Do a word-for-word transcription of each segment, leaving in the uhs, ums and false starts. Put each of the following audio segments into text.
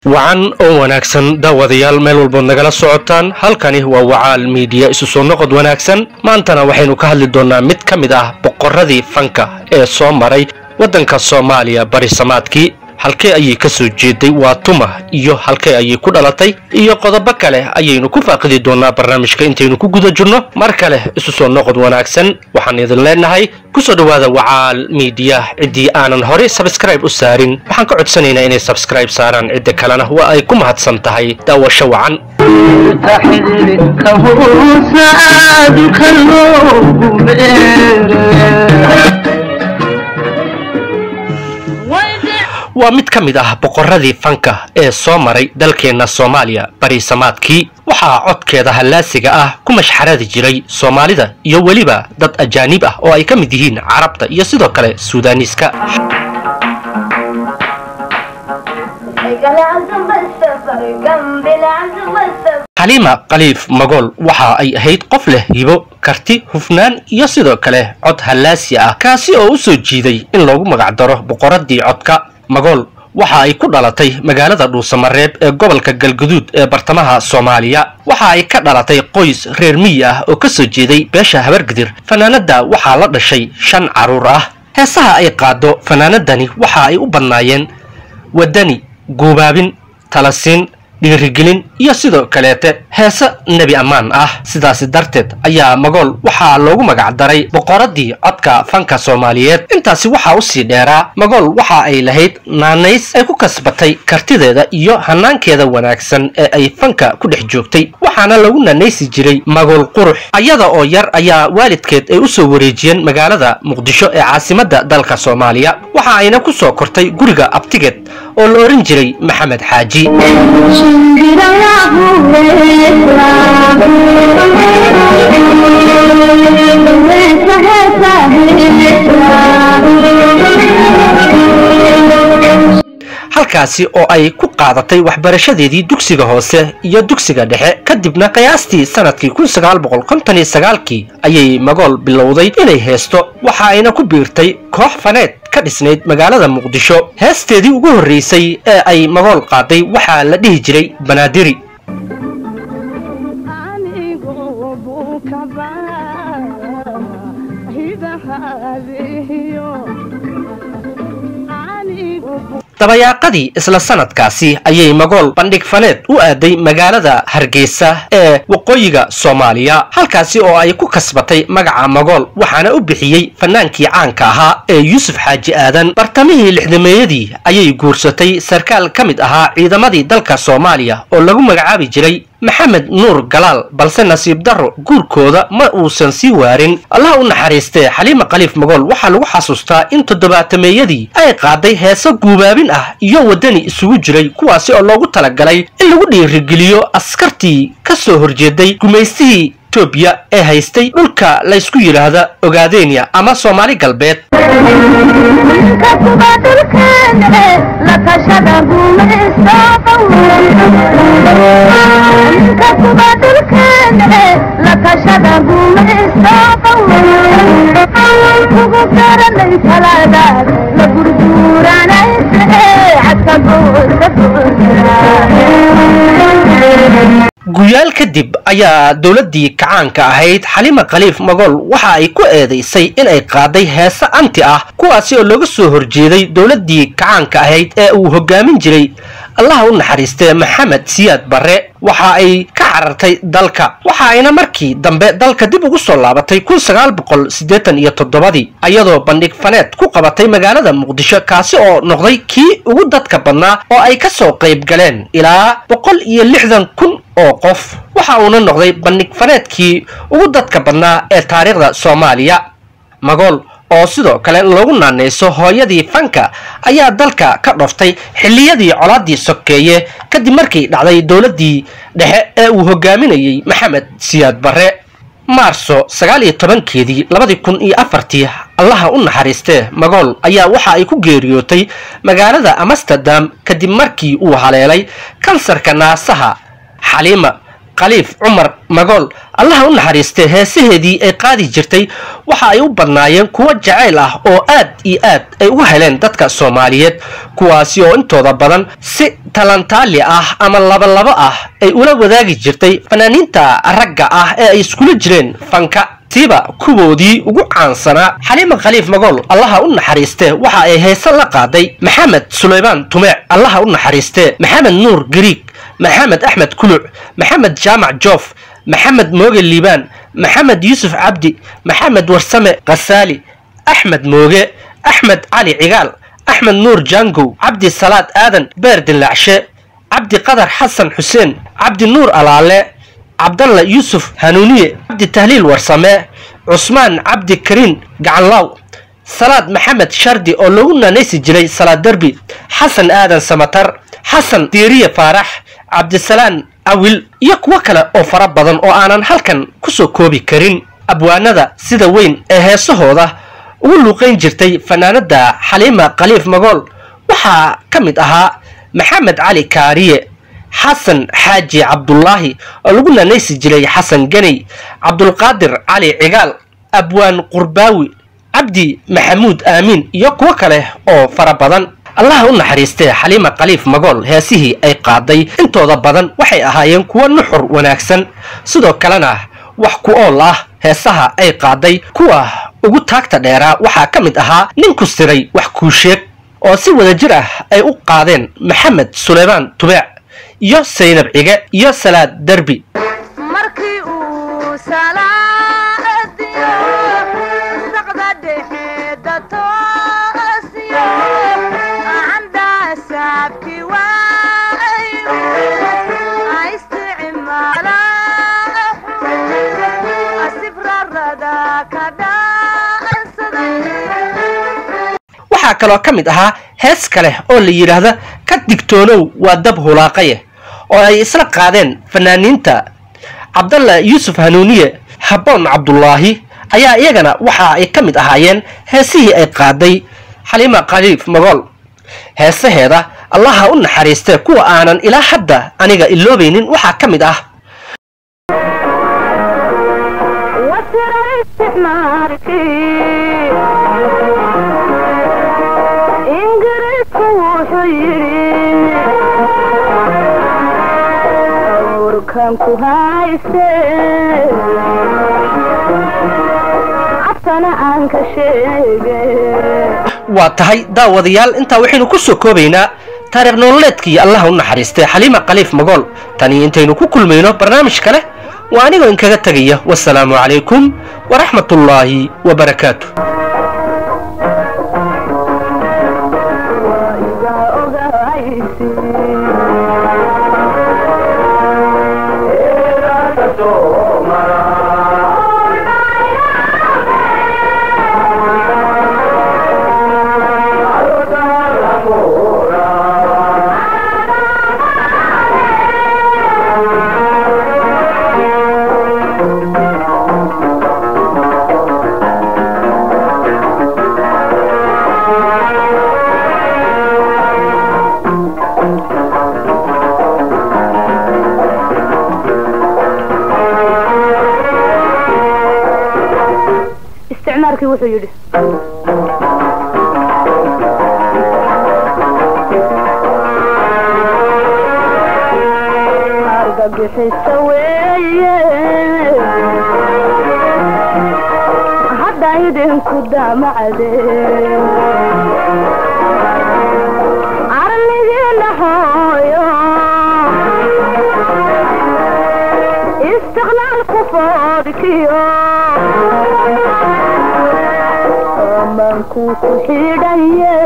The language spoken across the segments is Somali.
wacan oo wanaagsan daawadayaal meel walba nagala socotaan halkani waa wacaal media isu soo noqod wanaagsan maantana waxaynu ka hadli doonaa mid ka mid ah boqoradii fanka ee soo maray wadanka Soomaaliya bari samaadkii halkee ayay ka soo jeeday waa tuma iyo halkee ayay ku dhalatay iyo qodobo kale ayaynu ku faaqidi doonaa barnaamijka intaynu ku guda jirno mar kale isu soo noqod wanaagsan waxaan idin leenahay ku soo dhawaada wacaal media cidii aanan hore subscribe u saarin waxaan ka codsanaynaa inay subscribe saaraan cidda kalena waa ay ku mahadsan tahay daawasho wacan waa mid ka mid ah boqoradii fanka ee soo maray dalkeena Soomaaliya bari samaadkii waxa codkeeda halaasiga ah ku mashxaradi jiray Soomaalida iyo waliba dad ajaanib ah oo ay ka mid yihiin Carabta iyo sidoo kale Suudaaniska Halima Khaliif Magool waxa ay ahayd qof leh hibo karti hufnaan iyo sidoo kale cod halaasi ah kaasi oo u soo jiiday in loogu magac daro boqoradii codka Magool waxa ay ku dhalatay magaalada Dhuusamareeb ee gobolka Galgaduud ee bartamaha Soomaaliya waxa ay ka dhalatay qoys reer miyi ah oo ka soo jeeday beesha Habargadir fanaanada waxa la dhashay shan caruur ah heesaha ay qaado fanaanadani waxa ay u badnaayeen wadani goobaabin talasiin dhiirigelin iyo sidoo kaleete heesa nabi amaan ah sidaas darteed ayaa Magool waxa loogu magac daray boqoradii codka fanka Soomaaliyeed intaasi waxa u sii dheeraa Magool waxa ay lahayd naanays ay ku kasbatay kartideeda iyo hanaankeeda wanaagsan ee ay fanka ku dhex joogtay waxaana lagu naanaysi jiray Magool qurux ayada oo yar ayaa waalidkeed ay u soo wareejiyeen magaalada Muqdisho ee caasimadda dalka Soomaaliya waxa ayna ku soo kortay guriga abtigeed oo la oran jiray Maxamed Xaaji halkaasi oo ay ku qaadatay waxbarashadeedii dugsiga hoose iyo dugsiga dhexe kadibna qiyaastii sanadkii kun sagaal boqol konton iyo sagaal kii ayay Magool bilowday inay heesto waxa ayna ku biirtay koox faneed ka dhisnayd magaalada Muqdisho heesteedii ugu horeysay ee ay Magool qaaday waxa la dhihi jiray Banaadiri dabayaaqadii isla sanadkaasi ayay Magool bandhig faneed u aaday magaalada Hargeysa ee waqooyiga Soomaaliya halkaasi oo ay ku kasbatay magaca Magool waxaana u bixiyay fanaankii caanka ahaa ee Yuusuf Xaaji Aadan bartamihii lixdameeyadii ayay guursatay sarkaal ka mid ahaa ciidamadii dalka Soomaaliya oo lagu magacaabi jiray Maxamed Nuur Galaal balse nasiib daro guurkooda ma uusan sii waarin Allah u naxariistay Halima Khaliif Magool waxa lagu xasuustaa in toddobaatameeyadii ay qaaday heeso guubaabin ah iyo wadani isugu jiray kuwaasi oo loogu talagalay in lagu dhiirigeliyo askartii ka soo horjeeday gumeystihii Ethiopia ee haystay dhulka la isku yiraahdo Ogaadenia ama Soomaali galbeed guyaal kadib ayaa dawladii kacaanka ahayd Halima Khaliif Magool waxa ay ku eedeysay in ay qaaday heesa anti ah kuwaasi oo looga soo horjeeday dawladii kacaanka ahayd ee uu hogaamin jiray Allah u naxariistay Maxamed Siyaad Barre waxa ay ka carartay dalka waxa ayna markii dambe dalka dib ugu soo laabatay kun sagaal boqol siddeetan iyo toddoba ayadoo bandhig faneed ku qabatay magaalada Muqdisho kaasi oo noqday kii ugu dadka badnaa oo ay ka soo qayb galeen ilaa boqol iyo lixdan kun oo qof waxa uu noqday bandhig faneedkii ugu dadka badnaa ee taariikhda Soomaaliya Magool oo sidoo kale loogu naanayso hooyadii fanka ayaa dalka ka dhoftay xilliyadii colaadii sokeeye kadib markii dhacday dawladii dhexe ee uu hogaaminayay Maxamed Siyaad Barre Maarso sagaal iyo toban keedii labada kun iyo afartii Allah u naxariistay Magool ayaa waxa ay ku geeriyootay magaalada Amsterdam kadib markii uu haleelay kansarka naasaha Halima khaliif cumar magool allaha u naxariistay heesaheedii ay qaadi jirtay waxa ay u badnaayeen kuwo jacayl ah oo aad iyo aad ay uga heleen dadka Soomaaliyeed kuwaasi oo intooda badan si talantaali ah ama laba laba ah ay ula wadaagi jirtay fanaaniinta ragga ah ee ay isku jireen fanka tiba kuwoodii ugu caansana Xaliima Khaliif Magool allaha u naxariistay waxa ay heesa la qaaday Maxamed Suleymaan Tumeec allaha u naxariistay Maxamed Nuur Gariig محمد أحمد كلوع محمد جامع جوف محمد موغي الليبان محمد يوسف عبدي محمد ورسمة غسالي أحمد موغي أحمد علي عقال أحمد نور جانجو عبدي صلاة آذن بارد العشاء عبدي قدر حسن حسين عبدي نور العلاء عبد الله يوسف هانونية عبدي تهليل ورسمة عثمان عبدي كريم قعلاو صلاة محمد شردي أولونا نيسي جري صلاة دربي حسن آذن سمتر حسن ديرية فارح عبد السلام أول يقوى كلا أو فرب بدن أو أنا هلكن كسو كوبي كرين أبوانا ذا سيدا وين إهاسه هذا ولوقين جرتي فنانة دا حليمة خليف مغول وحا كمد أها محمد علي كارية حسن حاجي عبد الله ولقنا نيسي جلي حسن جني عبد القادر علي عقال أبوان قرباوي عبدي محمود آمين يقوى كلا أو فرب بدن الله u naxariistay Xaliima Khaliif Magool heesihii ay qaaday intooda badan waxay ahaayeen kuwa nuxur wanaagsan sidoo kalena wax ku ool ah heesaha ay qaaday kuwa ugu taagta dheera waxa kamid ahaa nin ku siray wax ku sheeg oo si wada jir ah ay u qaadeen Maxamed Suleymaan Tumeec iyo Saynab Cige iyo Salaad Darbi markii uu salaadiyo saqda dhexeedato waxaa kaloo ka mid ahaa hees kale oo la yiraahdo ka digtoonow waa dab hulaaqaye oo ay isla qaadeen fanaaniinta Cabdalla Yuusuf Hanuuniye Habboon Cabdullaahi ayaa iyagana waxa ay ka mid ahaayeen heesihii ay qaaday Xaliima Khaliif Magool heesaheeda allaha u naxariistay kuwa aanan ilaa hadda aniga iloobaynin waxa ka mid ah waa tahay daawadayaal inta waxaynu ku soo koobaynaa taariikh nololeedkii allaha u naxariistay Xaliima Khaliif Magool tani intaynu ku kulmayno barnaamij kale waa aniga in kaga tagaya wassalaamu calaykum waraxmatullaahi wabarakaatuh استعماركي وحو يدي أرقب حسوية حتى يدين قدام عدين عرلي لحايا استغلال كفاركيا manku ku xidhaye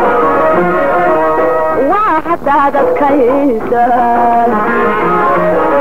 waa xataa dadkaysan